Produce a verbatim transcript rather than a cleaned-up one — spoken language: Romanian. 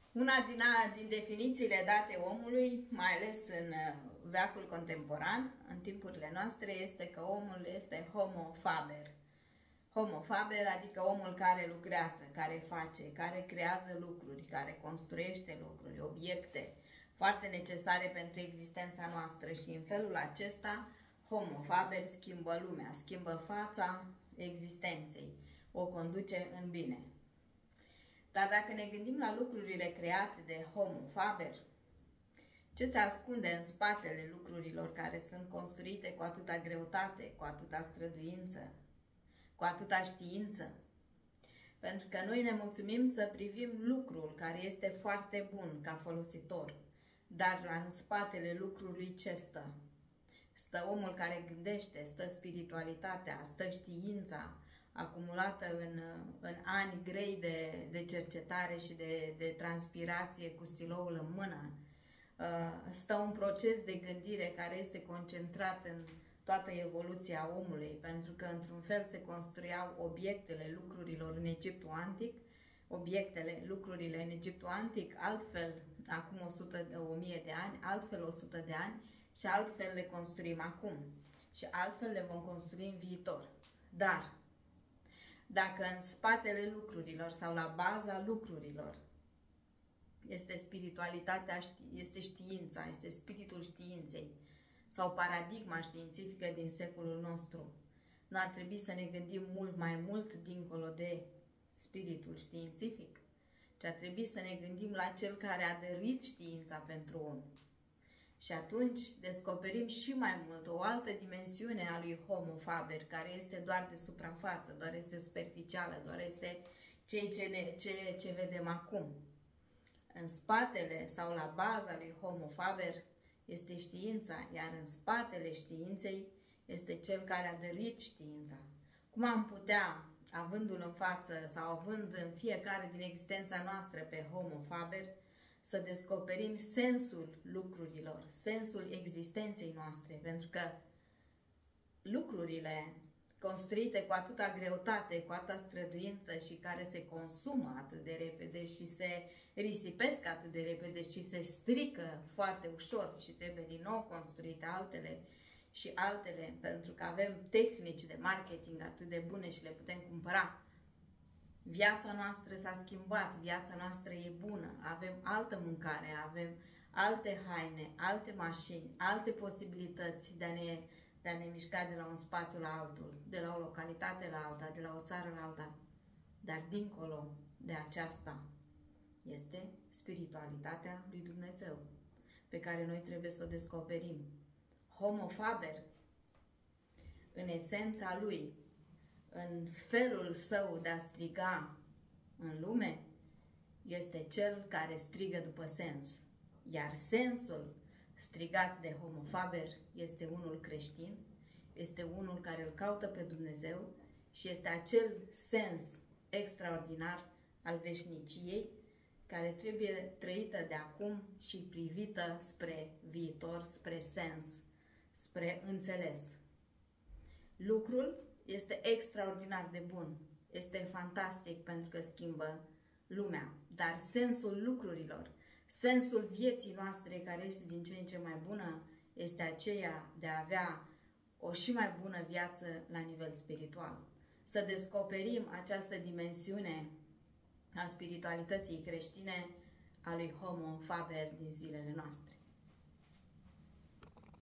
Una din, a, din definițiile date omului, mai ales în veacul contemporan, în timpurile noastre, este că omul este homo faber. Homo faber, adică omul care lucrează, care face, care creează lucruri, care construiește lucruri, obiecte foarte necesare pentru existența noastră și în felul acesta homo faber schimbă lumea, schimbă fața existenței, o conduce în bine. Dar dacă ne gândim la lucrurile create de homo faber, ce se ascunde în spatele lucrurilor care sunt construite cu atâta greutate, cu atâta străduință, cu atâta știință? Pentru că noi ne mulțumim să privim lucrul care este foarte bun ca folositor, dar în spatele lucrului ce stă? Stă omul care gândește, stă spiritualitatea, stă știința acumulată în, în ani grei de, de cercetare și de, de transpirație cu stiloul în mână. Stă un proces de gândire care este concentrat în toată evoluția omului, pentru că într-un fel se construiau obiectele lucrurilor în Egiptul Antic, obiectele, lucrurile în Egiptul Antic, altfel acum o sută, o mie de ani, altfel o sută de ani și altfel le construim acum și altfel le vom construi în viitor. Dar dacă în spatele lucrurilor sau la baza lucrurilor este spiritualitatea, este știința, este spiritul științei sau paradigma științifică din secolul nostru, nu ar trebui să ne gândim mult mai mult dincolo de spiritul științific, ci ar trebui să ne gândim la cel care a dăruit știința pentru om. Și atunci descoperim și mai mult o altă dimensiune a lui homo faber, care este doar de suprafață, doar este superficială, doar este ceea ce, ne, ce, ce vedem acum. În spatele sau la baza lui homo faber este știința, iar în spatele științei este cel care a dăruit știința. Cum am putea, avându-l în față sau având în fiecare din existența noastră pe homo faber, să descoperim sensul lucrurilor, sensul existenței noastre, pentru că lucrurile construite cu atâta greutate, cu atâta străduință și care se consumă atât de repede și se risipesc atât de repede și se strică foarte ușor și trebuie din nou construite altele și altele, pentru că avem tehnici de marketing atât de bune și le putem cumpăra. Viața noastră s-a schimbat, viața noastră e bună, avem altă mâncare, avem alte haine, alte mașini, alte posibilități de a ne, de a ne mișca de la un spațiu la altul, de la o localitate la alta, de la o țară la alta. Dar dincolo de aceasta este spiritualitatea lui Dumnezeu, pe care noi trebuie să o descoperim. Homo faber, în esența lui, în felul său de a striga în lume, este cel care strigă după sens. Iar sensul strigat de homo faber este unul creștin, este unul care îl caută pe Dumnezeu și este acel sens extraordinar al veșniciei care trebuie trăită de acum și privită spre viitor, spre sens, spre înțeles. Lucrul este extraordinar de bun, este fantastic pentru că schimbă lumea, dar sensul lucrurilor, sensul vieții noastre care este din ce în ce mai bună, este aceea de a avea o și mai bună viață la nivel spiritual. Să descoperim această dimensiune a spiritualității creștine a lui homo faber din zilele noastre.